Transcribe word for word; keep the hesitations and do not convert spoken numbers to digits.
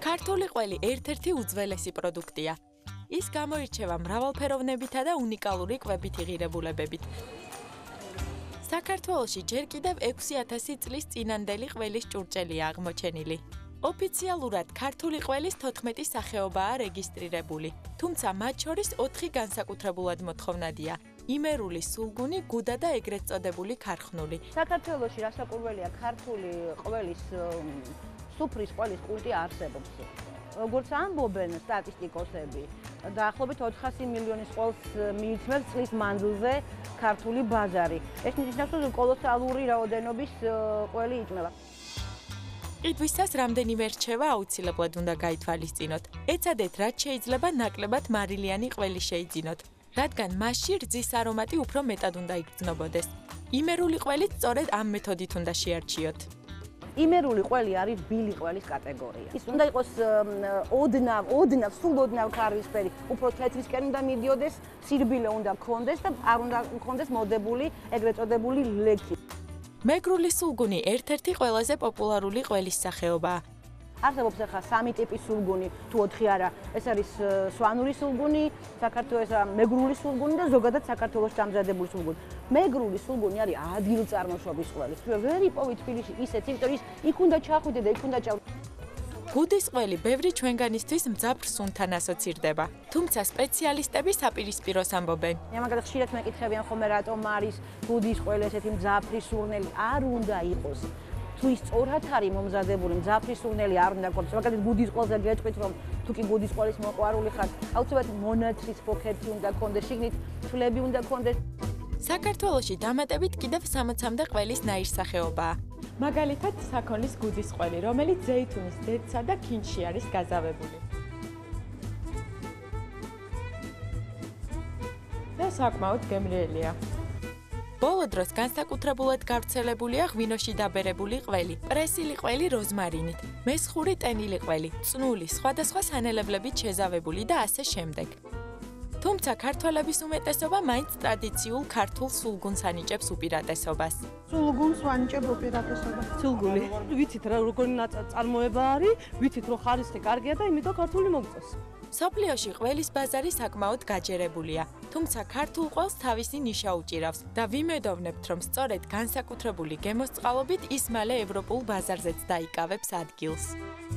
ქართული ყველი ერთ-ერთი უძველესი პროდუქტია. ის გამოირჩევა მრავალფეროვნებითა და უნიკალური კვებითი ღირებულებებით. საქართველოში ჯერ კიდევ ექვსი ათასი წლის წინანდელი ყველის ჭურჭელია აღმოჩენილი. ოფიციალურად ქართული ყველის თოთხმეტი სახეობაა რეგისტრირებული, თუმცა მათ შორის ოთხი განსაკუთრებულად მოთხოვნადია: იმერული, სულგუნი, გუდა და ეგრეთ წოდებული ქარხნული. საქართველოში რასაკვირველია, ქართული ყველის სუფრის ყველის კულტი არსებობს. როგორც ამბობენ სტატისტიკოსები, დაახლოებით ოთხასი მილიონის ყველს მიიწმევს წლის მანძილზე ქართული ბაზარი. ეს ნიშნავს, რომ კოლოსალური რაოდენობის ყველი იჭმება. ყიდვისას რამდენიმე რჩევა აუცილებლად უნდა გაითვალისწინოთ. ეცადეთ, რაც შეიძლება ნაკლებად მარილიანი ყველი შეიძინოთ, რადგან მასში რძის არომატი უფრო მეტად უნდა იგრძნობოდეს. იმერული ყველით სწორედ ამ მეთოდით უნდა შეარჩიოთ. იმერული ყველი არის რბილი ყველის კატეგორია. ის უნდა იყოს ოდნავ, ოდნავ, სულ ოდნავ ქარვისფერი, უფრო თეთრისკენ უნდა მიდიოდეს, სირბილე უნდა გქონდეს და არ უნდა გქონდეს მოდებული, ეგრეთ წოდებული ლექი. მეგრული სულგუნი ერთ-ერთი ყველაზე პოპულარული ყველის სახეობაა. არსებობს ახლა სამი ტიპის სულგუნი, თუ ოთხი არა. ეს არის სვანური სულგუნი, საქართველოს მეგრული სულგუნი და ზოგადად საქართველოში დამზადებული სულგუნი. მეგრული სულგუნი არის ადგილწარმოშობის ყველი. ვერ იპოვით თბილისში ისეთ, იმიტომ ის იქ უნდა ჩახვიდე და იქ უნდა ჭავ. გუდის ყველი ბევრი ჩვენგანისთვის მძაფრ სუნთან ასოცირდება, თუმცა სპეციალისტები საპირისპიროს ამბობენ. მაგალითად ხშირად მეკითხებიან ხოლმე რატომ არის გუდის ყველი ესეთი მძაფრი სურნელი, არ უნდა იყოს. თუ ის სწორად არის მომზადებული, მძაფრი სურნელი არ უნდა გქონდეს. მაგალითად გუდის ყველზე გეტყვით, რომ თუ კი გუდის ყველის მოყვარული ხართ, აუცილებლად მონათრის ფოქეთი უნდა გქონდეს, შიგნით თვლები უნდა გქონდეს. საქართველოში დამატებით კიდევ სამოცამდე ყველის ნაირსახეობაა. მაგალითად, საქონლის გუდის ყველი, რომელიც ზეითუნის დედსა და ქინჩში არის გაზავებული. და საკმაოდ გემრიელია. ბოლო დროს განსაკუთრებულად გავრცელებულია ღვინოში დაბერებული ყველი, პრესილი ყველი როზმარინით, მესხური ტენილი ყველი, წნული, სხვადასხვა სანელებლებით შეზავებული და ასე შემდეგ. თუმცა ქართველების უმეტესობა მაინც ტრადიციულ ქართულ სულგუნს ანიჭებს უპირატესობას. სულგუნს ვანიჭებ უპირატესობას. სულგუნი. ვიცით რა როგორი წარმოება არის, ვიცით რომ ხარისხი კარგია და იმიტომ ქართული მოგწონს. სოფლიოში ყველის ბაზარი საკმაოდ გაჯერებულია, თუმცა ქართულ ყველს თავისი ნიშა უჭირავს და ვიმედოვნებთ, რომ სწორედ განსაკუთრებული გემოსწყალობით ის მალე ევროპულ ბაზარზეც დაიკავებს ადგილს.